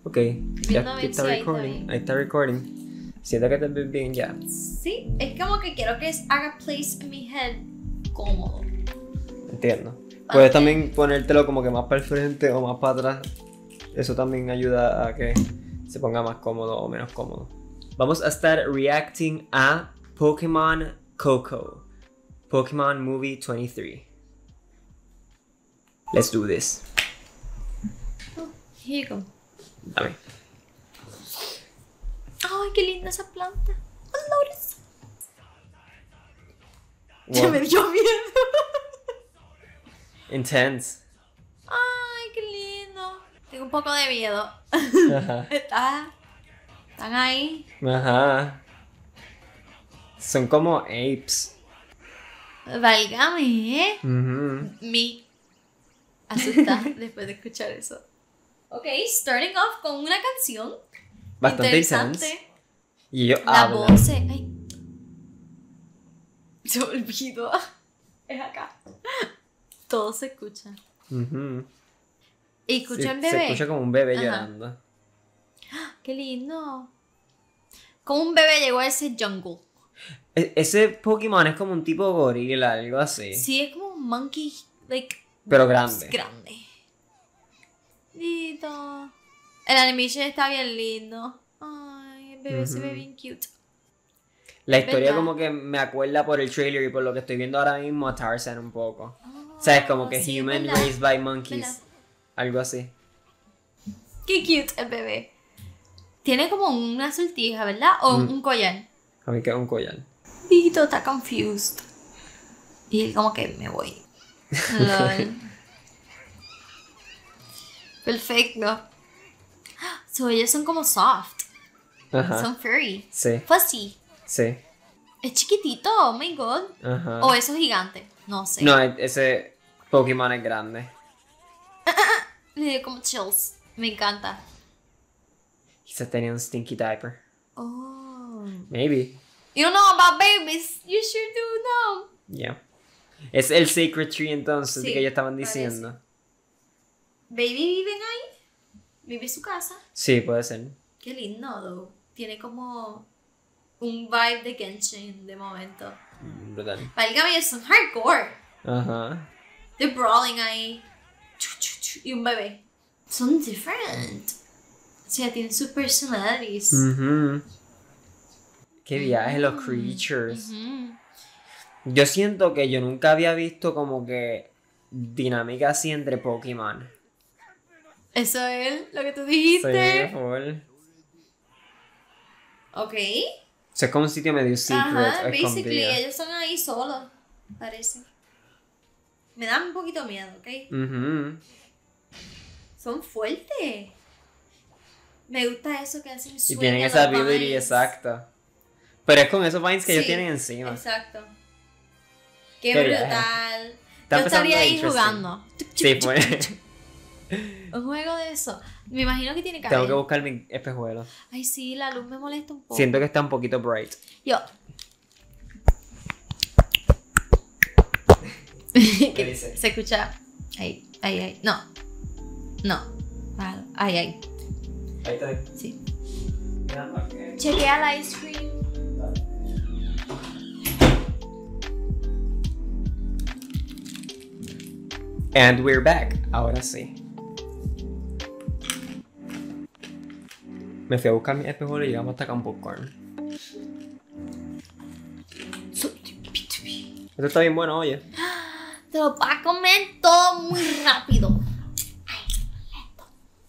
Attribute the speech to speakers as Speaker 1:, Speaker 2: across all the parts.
Speaker 1: Ok,
Speaker 2: Viendo a
Speaker 1: ya
Speaker 2: ver
Speaker 1: está
Speaker 2: si ahí está
Speaker 1: recording.
Speaker 2: bien.
Speaker 1: Ahí está recording. Siento que te ves bien ya.
Speaker 2: Sí, es como que quiero que haga place en mi head cómodo.
Speaker 1: Entiendo. Puedes
Speaker 2: Ok.
Speaker 1: también ponértelo como que más para el frente o más para atrás. Eso también ayuda a que se ponga más cómodo o menos cómodo. Vamos a estar reacting a Pokémon Coco. Pokémon Movie 23. Let's do this.
Speaker 2: Here you go.
Speaker 1: Dame.
Speaker 2: Ay, qué linda esa planta. Oh, Lotus.
Speaker 1: Wow.
Speaker 2: Ya me dio miedo.
Speaker 1: Intense.
Speaker 2: Ay, qué lindo. Tengo un poco de miedo.
Speaker 1: Ajá.
Speaker 2: Están ahí.
Speaker 1: Ajá. Son como apes.
Speaker 2: Válgame, ¿eh?
Speaker 1: Ujú.
Speaker 2: Me asusta después de escuchar eso. Ok, starting off con una canción.
Speaker 1: Bastante
Speaker 2: interesante.
Speaker 1: intense. Y ellos
Speaker 2: La
Speaker 1: hablan.
Speaker 2: voz se... Ay. Se me olvidó. Es acá. Todo se escucha.
Speaker 1: Ujú.
Speaker 2: Y
Speaker 1: Sí,
Speaker 2: escuchan
Speaker 1: se
Speaker 2: bebé.
Speaker 1: escucha como un bebé
Speaker 2: Ajá.
Speaker 1: llorando.
Speaker 2: Qué lindo. Como un bebé llegó a ese jungle.
Speaker 1: Ese Pokémon es como un tipo gorila, algo así.
Speaker 2: Sí, es como un monkey, like,
Speaker 1: Pero grande.
Speaker 2: grande. Lindo. El animation está bien lindo. Ay, el bebé se ve
Speaker 1: Ujú.
Speaker 2: bien cute.
Speaker 1: La historia
Speaker 2: ¿Verdad?
Speaker 1: como que me acuerda por el trailer y por lo que estoy viendo ahora mismo a Tarzan un poco.
Speaker 2: Oh,
Speaker 1: O sea, es como que
Speaker 2: sí,
Speaker 1: human
Speaker 2: ¿verdad?
Speaker 1: raised by monkeys.
Speaker 2: ¿Verdad?
Speaker 1: Algo así.
Speaker 2: Qué cute el bebé. Tiene como una sortija, ¿verdad? O un collar.
Speaker 1: A mí que es un collar.
Speaker 2: Vito está confused. Y él como que me voy. Lol. Perfecto. So ellos son como soft.
Speaker 1: Ajá.
Speaker 2: Son furry.
Speaker 1: Sí,
Speaker 2: Fuzzy.
Speaker 1: sí.
Speaker 2: Es chiquitito, oh my god.
Speaker 1: Ajá.
Speaker 2: O eso es gigante. No sé.
Speaker 1: No, ese Pokémon es grande.
Speaker 2: Le dio como chills. Me encanta.
Speaker 1: Quizás tenía un stinky diaper.
Speaker 2: Oh.
Speaker 1: Maybe.
Speaker 2: You know about babies. You sure do know.
Speaker 1: Yeah. Es el Sacred Tree entonces
Speaker 2: Sí,
Speaker 1: que ellos estaban
Speaker 2: parece.
Speaker 1: diciendo.
Speaker 2: Baby viven ahí. Vive en su casa.
Speaker 1: Sí, puede ser.
Speaker 2: Qué lindo, though. Tiene como un vibe de Genshin de momento.
Speaker 1: Brutal.
Speaker 2: Válgame, ellos son hardcore.
Speaker 1: Ajá.
Speaker 2: They're brawling ahí. Chu, chu, chu, y un bebé. Son different. O sea, tienen sus personalities.
Speaker 1: Ujú. Qué viaje los creatures.
Speaker 2: Ujú.
Speaker 1: Yo siento que yo nunca había visto como que dinámica así entre Pokémon.
Speaker 2: Eso es lo que tú
Speaker 1: Sí,
Speaker 2: dijiste.
Speaker 1: full.
Speaker 2: Ok.
Speaker 1: O sea, es como un sitio medio secret,
Speaker 2: Ajá, basically,
Speaker 1: escondido.
Speaker 2: ellos están ahí solos. Parece. Me dan un poquito miedo, ¿ok?
Speaker 1: Ujú.
Speaker 2: Son fuertes. Me gusta eso que hacen
Speaker 1: Y
Speaker 2: swing
Speaker 1: tienen
Speaker 2: a
Speaker 1: esa
Speaker 2: los
Speaker 1: ability
Speaker 2: vines.
Speaker 1: exacta. Pero es con esos vines que ellos
Speaker 2: Sí,
Speaker 1: tienen encima.
Speaker 2: Exacto. Qué
Speaker 1: Qué viaje.
Speaker 2: brutal.
Speaker 1: Está
Speaker 2: Yo estaría ahí
Speaker 1: empezando
Speaker 2: jugando.
Speaker 1: Sí, pues.
Speaker 2: Un juego de eso. Me imagino que tiene
Speaker 1: Tengo que
Speaker 2: cabello.
Speaker 1: buscar mi espejuelo.
Speaker 2: Ay, sí, la luz me molesta un poco.
Speaker 1: Siento que está un poquito bright.
Speaker 2: Yo.
Speaker 1: ¿Qué dice?
Speaker 2: Se escucha. Ahí, ahí, ahí. No. No. Bájalo. Ahí, ahí.
Speaker 1: Ahí está.
Speaker 2: Sí.
Speaker 1: Ya, ok.
Speaker 2: Chequea el ice cream.
Speaker 1: And we're back. Ahora sí. Me fui a buscar mi espejuelo y llegamos hasta acá un popcorn. Esto está bien bueno, oye.
Speaker 2: Te lo vas a comer todo muy rápido. Ay, lento.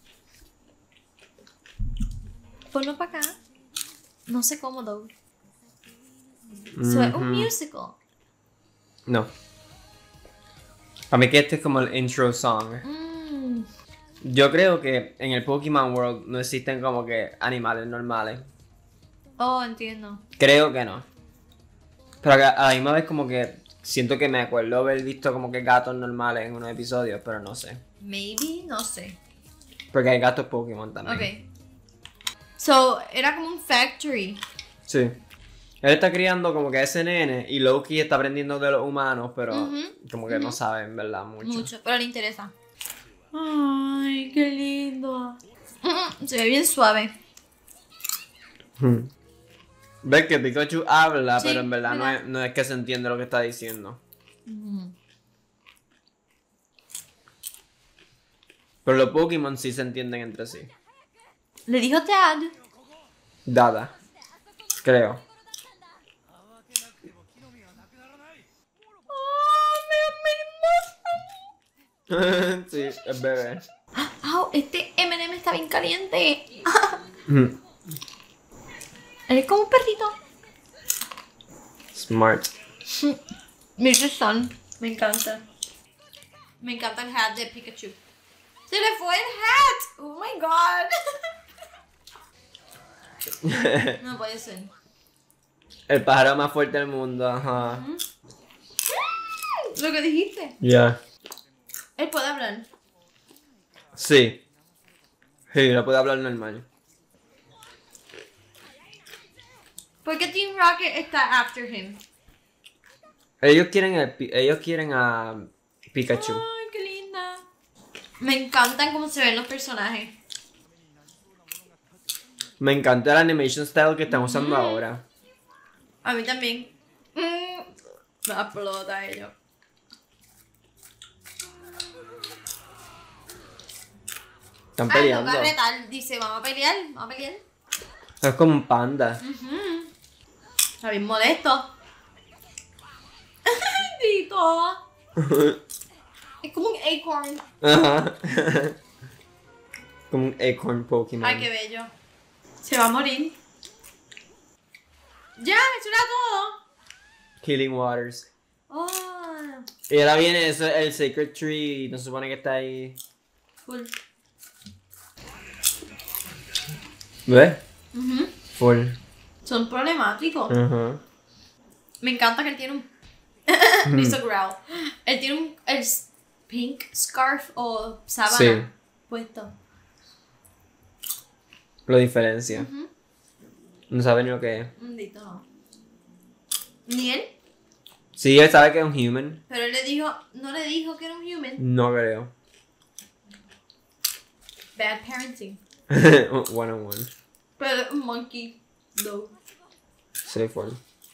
Speaker 2: Ponlo para acá. No sé cómo, though. So, es un
Speaker 1: Ujú.
Speaker 2: musical.
Speaker 1: No. Para mí que este es como el intro song. Yo creo que en el Pokémon World no existen como que animales normales.
Speaker 2: Oh, entiendo.
Speaker 1: Creo que no. Pero a la misma vez como que siento que me acuerdo haber visto como que gatos normales en unos episodios, pero no sé.
Speaker 2: Maybe, no sé.
Speaker 1: Porque hay gatos Pokémon también.
Speaker 2: Ok. So, era como un factory.
Speaker 1: Sí. Él está criando como que a ese nene y Loki está aprendiendo de los humanos, pero
Speaker 2: Ujú,
Speaker 1: como que no saben, ¿verdad? Mucho.
Speaker 2: Mucho, pero le interesa. Ay, qué lindo. Se ve bien suave.
Speaker 1: Ves que Pikachu habla,
Speaker 2: Sí,
Speaker 1: pero en verdad
Speaker 2: ¿verdad?
Speaker 1: no es que se entiende lo que está diciendo. Pero los Pokémon sí se entienden entre sí.
Speaker 2: Le dijo Dad.
Speaker 1: Dada. Creo. Sí, es bebé.
Speaker 2: ¡Au! Este M&M está bien caliente. Él es como un perrito.
Speaker 1: Smart.
Speaker 2: Mr. Sun. Me encanta. Me encanta el hat de Pikachu. ¡Se le fue el hat! ¡Oh my god! No puede ser.
Speaker 1: El pájaro más fuerte del mundo, ajá.
Speaker 2: Lo que dijiste.
Speaker 1: Ya.
Speaker 2: Él puede hablar.
Speaker 1: Sí. Sí, no puede hablar normal.
Speaker 2: ¿Por qué Team Rocket está after him?
Speaker 1: Ellos quieren a Pikachu.
Speaker 2: Ay, qué linda. Me encantan cómo se ven los personajes.
Speaker 1: Me encanta el animation style que están usando ahora.
Speaker 2: A mí también. Me explota ello.
Speaker 1: Están
Speaker 2: Ay,
Speaker 1: peleando.
Speaker 2: toca retar. Dice, vamos a pelear.
Speaker 1: Es como un panda.
Speaker 2: Está bien molesto. Tito. Es como un acorn.
Speaker 1: Ajá. Como un acorn Pokémon.
Speaker 2: Ay, qué bello. Se va a morir. Ya, eso era todo.
Speaker 1: Healing Waters.
Speaker 2: Oh,
Speaker 1: Y ahora viene el Sacred Tree. No se supone que está ahí.
Speaker 2: full.
Speaker 1: ¿Ves? Full.
Speaker 2: Son problemáticos.
Speaker 1: Ajá.
Speaker 2: Me encanta que él tiene un... Me hizo growl. Él tiene un el pink scarf o sábana
Speaker 1: Sí.
Speaker 2: puesto.
Speaker 1: Lo diferencia. No sabe ni lo que es.
Speaker 2: Maldito no. Ni él.
Speaker 1: Sí, él sabe que es un human.
Speaker 2: Pero él le dijo... No le dijo que era un human.
Speaker 1: No creo.
Speaker 2: Bad parenting.
Speaker 1: One on one.
Speaker 2: Pero un monkey. No.
Speaker 1: Sí, full.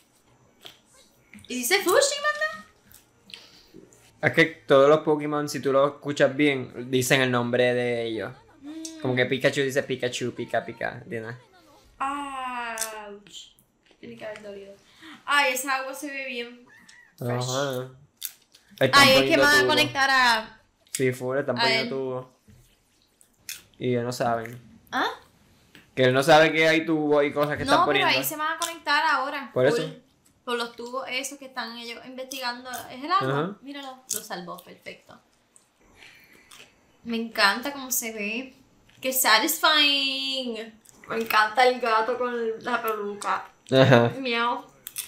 Speaker 2: ¿Y dice Fushi, manda?
Speaker 1: Es que todos los Pokémon, si tú lo escuchas bien, dicen el nombre de ellos. Como que Pikachu dice Pikachu, Pika, Pika. ¿Entiendes?
Speaker 2: Ouch. Tiene que haber dolido. Ay, esa agua se ve bien fresh.
Speaker 1: Ajá.
Speaker 2: Ay, es que me van a
Speaker 1: tubo.
Speaker 2: conectar a...
Speaker 1: Sí, full, están
Speaker 2: a
Speaker 1: poniendo
Speaker 2: él.
Speaker 1: tubo. Y ellos no saben.
Speaker 2: ¿Ah?
Speaker 1: Que él no sabe que hay tubos y cosas que están
Speaker 2: No, pero
Speaker 1: poniendo.
Speaker 2: ahí se van a conectar ahora.
Speaker 1: Por
Speaker 2: Full.
Speaker 1: eso.
Speaker 2: Por los tubos esos que están ellos investigando. ¿Es el agua?
Speaker 1: Ajá.
Speaker 2: Míralo. Lo salvó, perfecto. Me encanta cómo se ve. ¡Qué satisfying! Me encanta el gato con la peluca.
Speaker 1: Ajá.
Speaker 2: Miau.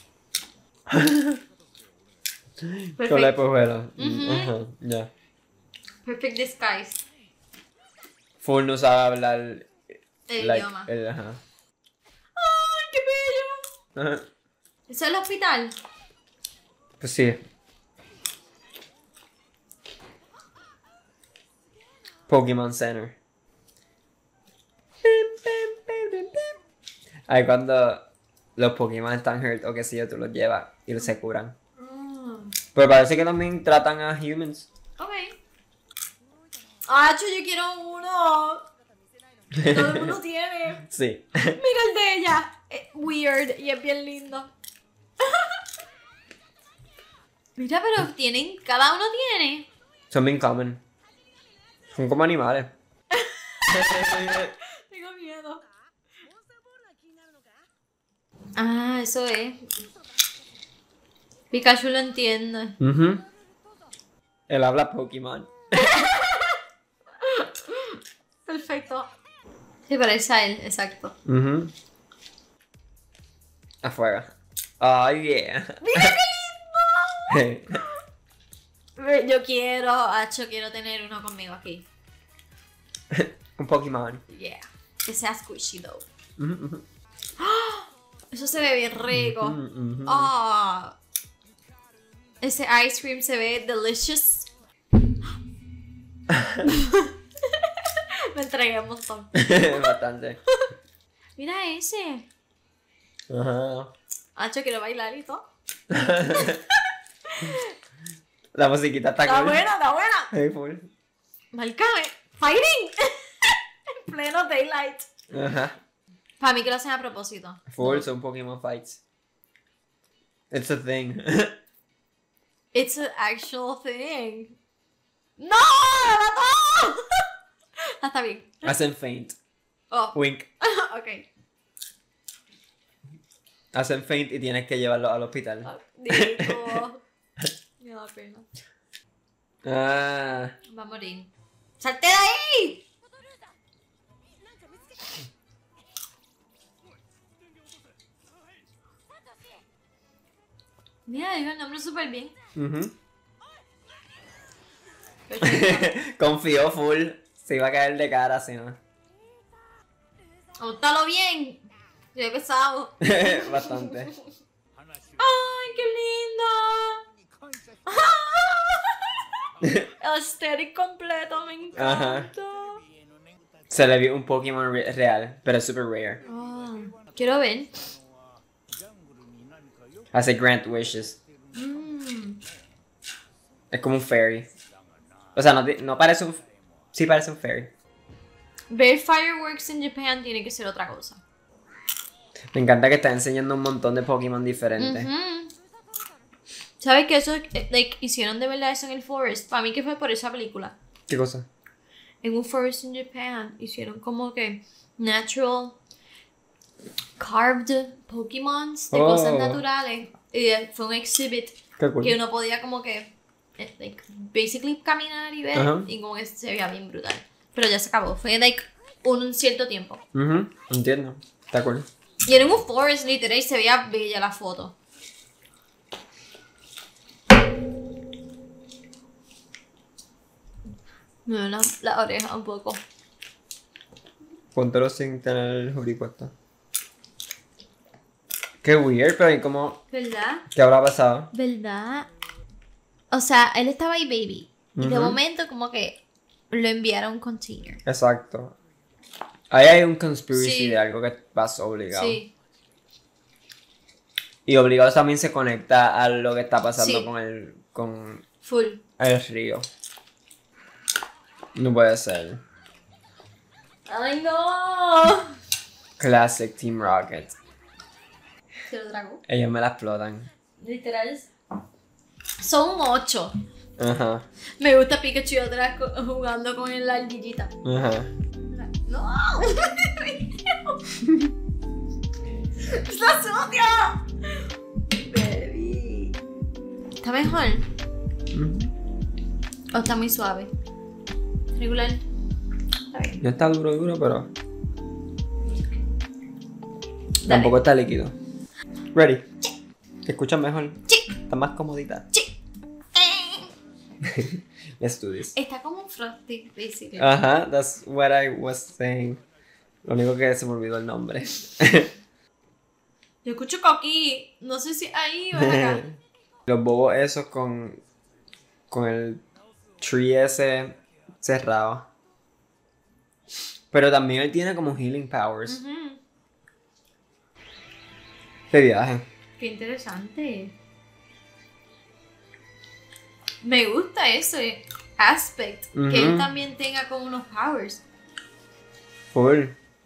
Speaker 1: Con la
Speaker 2: Perfect,
Speaker 1: espejuela. Ajá, ya.
Speaker 2: perfect disguise.
Speaker 1: Full no sabe hablar.
Speaker 2: El
Speaker 1: like,
Speaker 2: idioma.
Speaker 1: ajá.
Speaker 2: ¡Ay, qué bello!
Speaker 1: Ajá.
Speaker 2: ¿Eso es el hospital?
Speaker 1: Pues sí. Pokémon Center. Ahí cuando los Pokémon están hurt o qué sé yo, tú los llevas y se curan. Pero parece que también tratan a humans.
Speaker 2: Ok. ¡Acho, yo quiero uno! Todo el mundo tiene.
Speaker 1: Sí.
Speaker 2: Mira el de ella. Es weird y es bien lindo. Mira, pero tienen, cada uno tiene.
Speaker 1: Son bien common. Son como animales.
Speaker 2: Tengo miedo. Ah, eso es. Pikachu lo entiende.
Speaker 1: Él habla Pokémon.
Speaker 2: Perfecto. Se parece a él, exacto.
Speaker 1: Afuera. Oh, yeah.
Speaker 2: ¡Mira qué lindo! Yo quiero tener uno conmigo aquí.
Speaker 1: Un Pokémon.
Speaker 2: Yeah. Que sea squishy though. ¡Ah! Eso se ve bien rico. Ah. Ese ice cream se ve delicious. Me Me entregué un montón.
Speaker 1: Bastante.
Speaker 2: Mira ese.
Speaker 1: Ajá.
Speaker 2: Hacho, quiero bailar y todo.
Speaker 1: La musiquita está
Speaker 2: Está
Speaker 1: cool.
Speaker 2: buena, está buena.
Speaker 1: Hey, full.
Speaker 2: Márcame. Fighting. En pleno daylight.
Speaker 1: Ajá.
Speaker 2: Para mí que lo hacen a propósito.
Speaker 1: Full
Speaker 2: No.
Speaker 1: son Pokémon fights. It's a thing.
Speaker 2: It's an actual thing. ¡No! ¡No! Está bien.
Speaker 1: Hacen feint.
Speaker 2: Oh,
Speaker 1: Wink.
Speaker 2: ok.
Speaker 1: Hacen feint y tienes que llevarlo al hospital.
Speaker 2: Dito. Me da pena.
Speaker 1: Ah.
Speaker 2: Va a morir. ¡Salte de ahí! Mira, dijo el nombre súper bien.
Speaker 1: Ujú.
Speaker 2: Qué chulo.
Speaker 1: Confió full. Se iba a caer de cara, si no.
Speaker 2: Ótalo bien. Yo he pesado.
Speaker 1: Bastante.
Speaker 2: ¡Ay, qué linda! El aesthetic completo, me encanta.
Speaker 1: Se le vio un Pokémon real, pero es super rare.
Speaker 2: Ah, quiero ver.
Speaker 1: Hace Grant Wishes. Es como un fairy. O sea, no parece un... Sí parece un fairy.
Speaker 2: Ver fireworks en Japan tiene que ser otra cosa.
Speaker 1: Me encanta que está enseñando un montón de Pokémon diferentes.
Speaker 2: Ujú. ¿Sabes que eso, hicieron de verdad eso en el Forest? Para mí que fue por esa película.
Speaker 1: ¿Qué cosa?
Speaker 2: En un Forest in Japan hicieron como que natural carved Pokémons de cosas naturales. Y fue un exhibit
Speaker 1: Qué cool.
Speaker 2: que uno podía como que basically caminar y ver.
Speaker 1: Ajá.
Speaker 2: Y como que se veía bien brutal. Pero ya se acabó. Fue un cierto tiempo.
Speaker 1: Entiendo. Está cool.
Speaker 2: Y era en un forest literal y se veía bella la foto. Me duele la oreja un poco.
Speaker 1: Póntelo sin tener el hoodie puesto. Qué weird, pero ¿y cómo?
Speaker 2: ¿Verdad?
Speaker 1: ¿Qué habrá pasado?
Speaker 2: ¿Verdad? O sea, él estaba ahí baby. Y de
Speaker 1: Ujú.
Speaker 2: momento como que lo enviaron a un container.
Speaker 1: Exacto. Ahí hay un conspiracy
Speaker 2: Sí.
Speaker 1: de algo que pasó obligado.
Speaker 2: Sí.
Speaker 1: Y obligado también se conecta a lo que está pasando
Speaker 2: Sí.
Speaker 1: con
Speaker 2: Full.
Speaker 1: el río. No puede ser.
Speaker 2: ¡Ay, no!
Speaker 1: Classic Team Rocket.
Speaker 2: Se lo tragó.
Speaker 1: Ellos me la explotan.
Speaker 2: Literal. Son un 8.
Speaker 1: Ajá.
Speaker 2: Me gusta Pikachu atrás jugando con la ardillita.
Speaker 1: Ajá.
Speaker 2: ¡No! ¡Está sucio! Baby. ¿Está mejor? ¿O está muy suave? Regular. Está bien.
Speaker 1: No está duro, pero tampoco está líquido. Ready. ¿Te escuchas mejor?
Speaker 2: Sí.
Speaker 1: Está más comodita.
Speaker 2: Sí.
Speaker 1: Let's do this.
Speaker 2: Está como un frosty, basically.
Speaker 1: Ajá, that's what I was saying. Lo único que se me olvidó el nombre.
Speaker 2: Yo escucho coquí. No sé si ahí o acá.
Speaker 1: Los bobos esos con el tree ese cerrado. Pero también él tiene como healing powers.
Speaker 2: Ujú.
Speaker 1: De viaje.
Speaker 2: Qué interesante. Me gusta ese aspect. Que él
Speaker 1: Ujú.
Speaker 2: también tenga como unos powers.
Speaker 1: Full.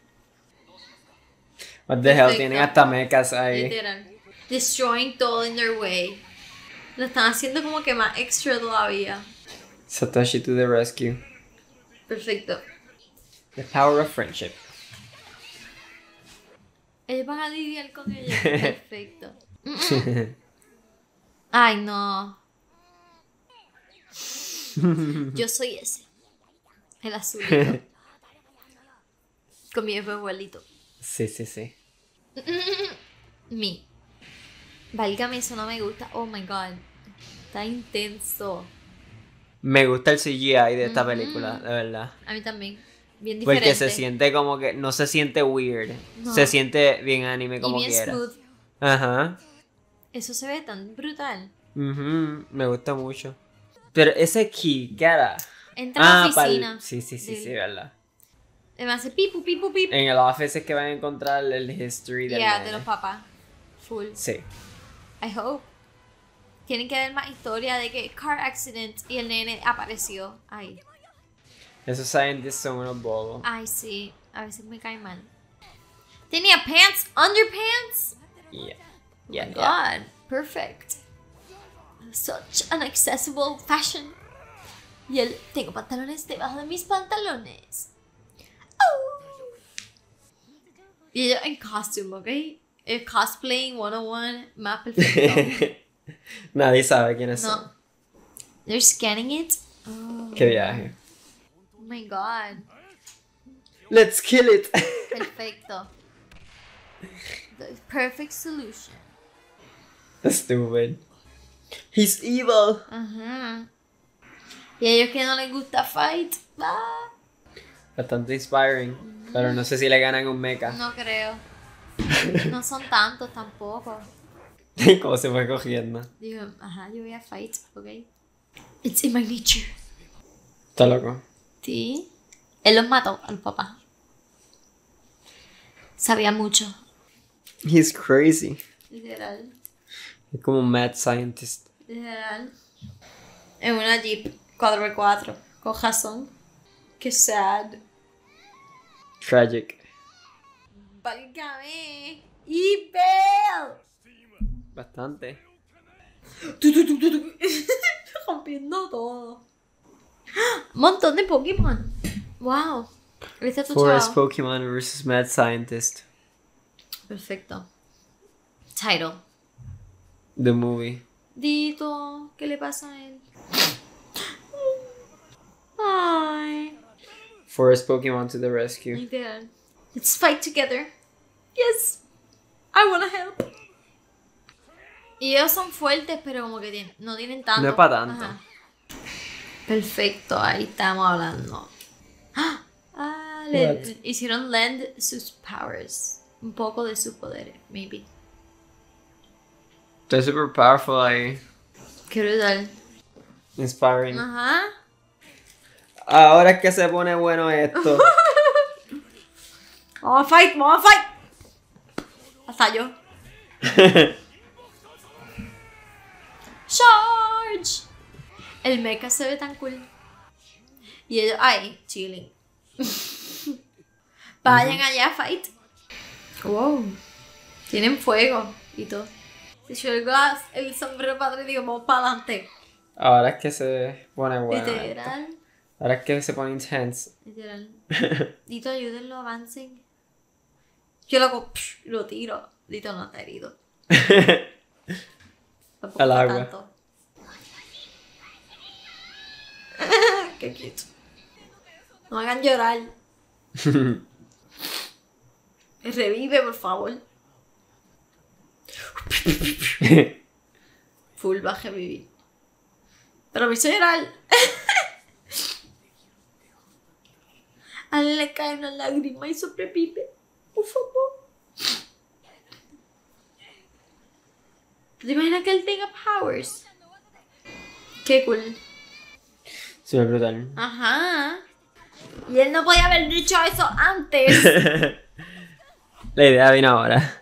Speaker 1: What the hell,
Speaker 2: Perfecto.
Speaker 1: tienen hasta mechas ahí.
Speaker 2: Literal. Destroying todo in their way. Lo están haciendo como que más extra todavía.
Speaker 1: Satoshi to the rescue.
Speaker 2: Perfecto.
Speaker 1: The power of friendship.
Speaker 2: Ellos van a lidiar con ella. Perfecto. Ay, no. Yo soy ese. El azulito. Con mi abuelito.
Speaker 1: Sí, sí, sí.
Speaker 2: Mi. Válgame, eso no me gusta. Oh my god. Está intenso.
Speaker 1: Me gusta el CGI de esta película, de verdad.
Speaker 2: A mí también. Bien diferente.
Speaker 1: Porque se siente como que no se siente weird.
Speaker 2: No.
Speaker 1: Se siente bien anime
Speaker 2: y
Speaker 1: como
Speaker 2: bien
Speaker 1: quiera.
Speaker 2: smooth.
Speaker 1: Ajá.
Speaker 2: Eso se ve tan brutal.
Speaker 1: Ujú, me gusta mucho. Pero ese key, ¿qué hará?
Speaker 2: Entra a la
Speaker 1: pal-
Speaker 2: oficina.
Speaker 1: Sí, sí, sí,
Speaker 2: del-
Speaker 1: sí, verdad.
Speaker 2: Me hace pipu, pipu, pipu.
Speaker 1: En el office es que van a encontrar el history del
Speaker 2: Yeah,
Speaker 1: nene.
Speaker 2: de los papás. Full.
Speaker 1: Sí.
Speaker 2: I hope. Tienen que ver más historia de que car accident y el nene apareció. Ay.
Speaker 1: Esos scientists son unos bobos.
Speaker 2: Ay, sí. A veces me cae mal. Tenía pants, underpants.
Speaker 1: Yeah.
Speaker 2: Oh
Speaker 1: Yeah,
Speaker 2: my
Speaker 1: yeah.
Speaker 2: God. Perfect. Such an accessible fashion. Y él, tengo pantalones debajo de mis pantalones. Oh. Y ella en costume, ¿ok? El cosplaying 101, más perfecto.
Speaker 1: Nadie sabe quiénes son.
Speaker 2: No. They're scanning it. Oh.
Speaker 1: Qué viaje.
Speaker 2: Oh my God.
Speaker 1: Let's kill it.
Speaker 2: Perfecto. The perfect solution.
Speaker 1: Stupid. He's evil.
Speaker 2: Ajá. Y a ellos que no les gusta fight. Ah,
Speaker 1: Bastante inspiring. Pero no sé si le ganan un mecha.
Speaker 2: no creo. No son tantos tampoco.
Speaker 1: Cómo se fue cogiendo.
Speaker 2: Digo, ajá, yo voy a fight, ¿ok? It's in my nature.
Speaker 1: Está loco.
Speaker 2: Sí. Él los mató a los papás. Sabía mucho.
Speaker 1: He's crazy.
Speaker 2: Literal.
Speaker 1: Es como un mad scientist.
Speaker 2: Literal. En una Jeep 4x4. Con razón. Qué sad.
Speaker 1: Tragic.
Speaker 2: Válgame. ¡Y Bell!
Speaker 1: Bastante.
Speaker 2: Rompiendo todo. Un montón de Pokémon. Wow. ¿Viste tu
Speaker 1: Forest
Speaker 2: chavo?
Speaker 1: Pokemon versus Mad Scientist.
Speaker 2: Perfecto. Title.
Speaker 1: The movie.
Speaker 2: Dito, ¿qué le pasa a él? Ay.
Speaker 1: Forest Pokemon to the rescue.
Speaker 2: Literal. Let's fight together. Yes. I wanna help. Y ellos son fuertes, pero como que no tienen tanto.
Speaker 1: No es pa' tanto.
Speaker 2: Ajá. Perfecto, ahí estamos hablando. Ah,
Speaker 1: What?
Speaker 2: hicieron lend sus powers. Un poco de sus poderes, maybe.
Speaker 1: They're super powerful ahí.
Speaker 2: Qué brutal.
Speaker 1: Inspiring.
Speaker 2: Ajá.
Speaker 1: Ahora es que se pone bueno esto.
Speaker 2: Vamos a fight, vamos a fight. Hasta yo. Charge. El mecha se ve tan cool. Y ellos ahí, chilling. Vayan allá a fight. Wow. Tienen fuego y todo. Si yo el sombrero para atrás, digo, vamos para adelante.
Speaker 1: Ahora es que se pone bueno esto.
Speaker 2: Literal.
Speaker 1: Ahora es que se pone intense.
Speaker 2: Literal. Dito, ayúdenlo, avancen. Yo lo hago, lo tiro. Dito no está herido. Tampoco
Speaker 1: Al
Speaker 2: está
Speaker 1: agua.
Speaker 2: tanto. Qué cute. No me hagan llorar. Revive, por favor. Full va a revivir. Pero me hizo llorar. A él le cae una lágrima y sobrevive. Por favor. ¿Te imaginas que él tenga powers? Qué cool.
Speaker 1: Se ve brutal.
Speaker 2: Ajá. Y él no podía haber dicho eso antes.
Speaker 1: La idea vino ahora.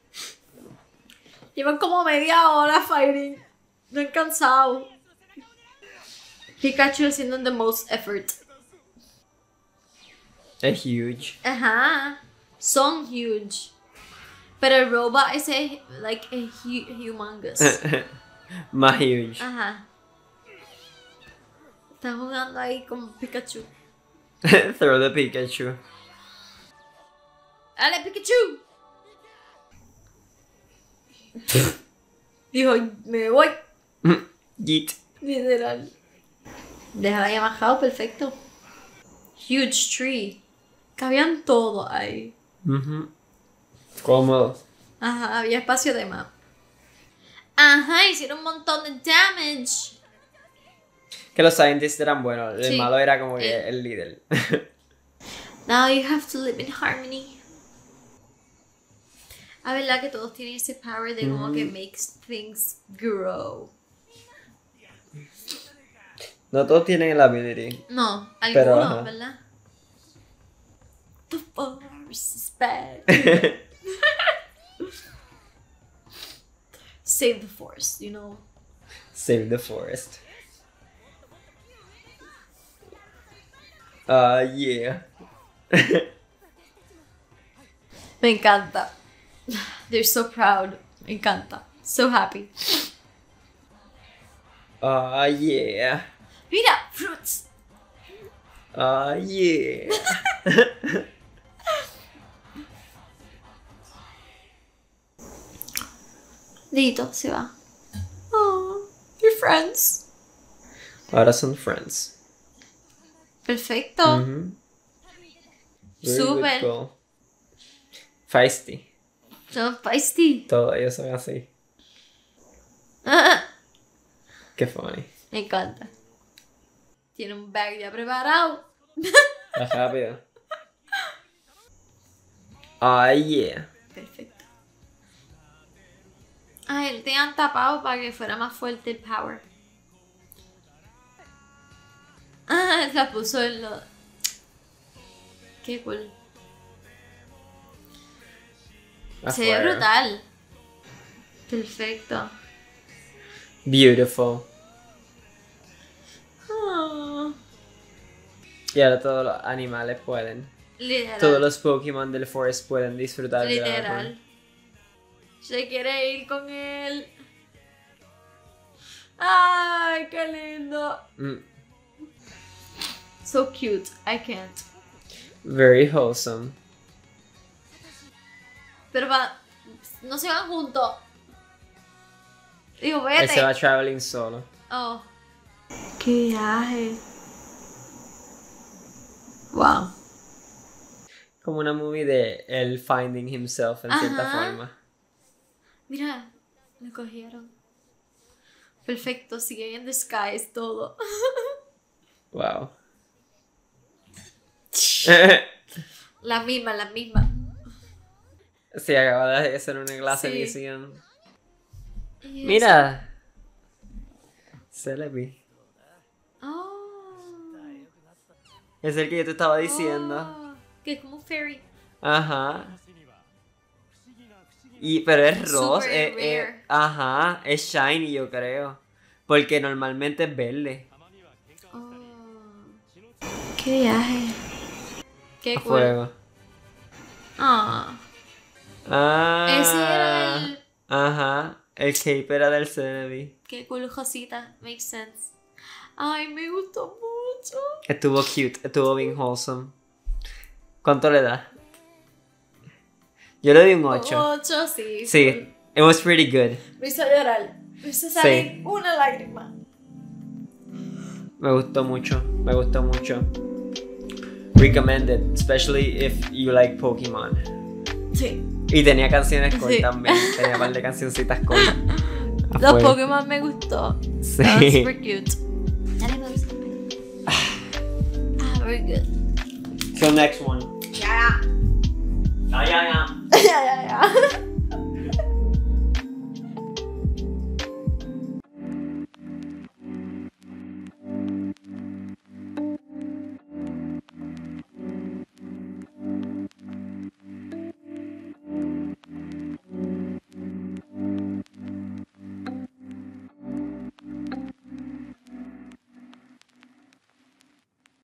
Speaker 2: Llevan como media hora fighting. No han cansado. Pikachu haciendo the most effort.
Speaker 1: Es huge.
Speaker 2: Ajá. Son huge. Pero el robot ese like a humongous.
Speaker 1: Más huge.
Speaker 2: Ajá. Están jugando ahí con Pikachu.
Speaker 1: Throw the Pikachu.
Speaker 2: ¡Dale, Pikachu! Dijo, me voy.
Speaker 1: Yeet.
Speaker 2: Literal. Déjala ahí bajado, perfecto. Huge tree. Cabían todo ahí.
Speaker 1: Ujú. Cómodo.
Speaker 2: Ajá, había espacio de más. Ajá, hicieron un montón de damage.
Speaker 1: Que los scientists eran buenos. El
Speaker 2: Sí.
Speaker 1: malo era como que el líder.
Speaker 2: Now you have to live in harmony. A verdad que todos tienen ese power de como que makes things grow.
Speaker 1: No todos tienen el ability.
Speaker 2: No,
Speaker 1: Pero,
Speaker 2: algunos,
Speaker 1: ajá.
Speaker 2: ¿verdad? The force is back. Save the force, you know.
Speaker 1: Save the forest. Yeah.
Speaker 2: Me encanta. They're so proud. Me encanta. So happy.
Speaker 1: Yeah.
Speaker 2: Mira, fruits.
Speaker 1: Yeah.
Speaker 2: Dito se va. Oh, you're friends.
Speaker 1: Ahora son friends.
Speaker 2: Perfecto.
Speaker 1: Mhm. Very good
Speaker 2: Súper.
Speaker 1: goal. Feisty.
Speaker 2: Son feisty.
Speaker 1: Todos ellos son así. Qué funny.
Speaker 2: Me encanta. Tiene un bag ya preparado.
Speaker 1: Más rápido. Yeah.
Speaker 2: Perfecto. Ay, lo tenían tapado para que fuera más fuerte el power. Ah, la puso en lo... Qué cool. Se ve
Speaker 1: Afuera.
Speaker 2: brutal. Perfecto.
Speaker 1: Beautiful.
Speaker 2: Ah,
Speaker 1: Y ahora todos los animales pueden.
Speaker 2: literal.
Speaker 1: Todos los Pokémon del Forest pueden disfrutar del árbol.
Speaker 2: Literal. Se quiere ir con él. Ay, qué lindo.
Speaker 1: Mm,
Speaker 2: So cute. I can't.
Speaker 1: very wholesome.
Speaker 2: Pero no se van juntos. Digo,
Speaker 1: Él se
Speaker 2: vete.
Speaker 1: va traveling solo.
Speaker 2: Oh. Qué viaje. Wow.
Speaker 1: Como una movie de él finding himself en cierta
Speaker 2: Ajá.
Speaker 1: forma.
Speaker 2: Mira, me cogieron. Perfecto, sigue en the sky, es todo.
Speaker 1: Wow.
Speaker 2: La misma, la misma.
Speaker 1: Sí, acaba de hacer una clase
Speaker 2: Sí.
Speaker 1: de visión.
Speaker 2: Y
Speaker 1: Mira. Celebi.
Speaker 2: eso- Oh.
Speaker 1: Es el que yo te estaba diciendo.
Speaker 2: Oh, que es como un fairy.
Speaker 1: Ajá. Pero es rose.
Speaker 2: Super rare.
Speaker 1: Ajá. Es shiny, yo creo. Porque normalmente es verde.
Speaker 2: Oh. Qué viaje. Qué
Speaker 1: A
Speaker 2: cool.
Speaker 1: fuego.
Speaker 2: Ah.
Speaker 1: Ah.
Speaker 2: Ese era el.
Speaker 1: Ajá. El cape era del Celebi.
Speaker 2: Qué cool, Josita. Makes sense. Ay, me gustó mucho.
Speaker 1: Estuvo cute. Estuvo bien wholesome. ¿Cuánto le da? Yo le di un 8.
Speaker 2: 8, sí.
Speaker 1: Sí. It was pretty good.
Speaker 2: Me hizo llorar. Me hizo salir una lágrima.
Speaker 1: Me gustó mucho. Me gustó mucho. Recommended. Especially if you like Pokemon.
Speaker 2: Sí.
Speaker 1: Y tenía canciones cool
Speaker 2: Sí.
Speaker 1: también. Tenía un par de cancioncitas cool. A
Speaker 2: Los
Speaker 1: fuego.
Speaker 2: Pokémon me gustó.
Speaker 1: Sí.
Speaker 2: Estaban super cute. Dale, me gusta. Ah, very good.
Speaker 1: So next one.
Speaker 2: Ya,
Speaker 1: Ah, ya.
Speaker 2: ya. Ya, ya, ya.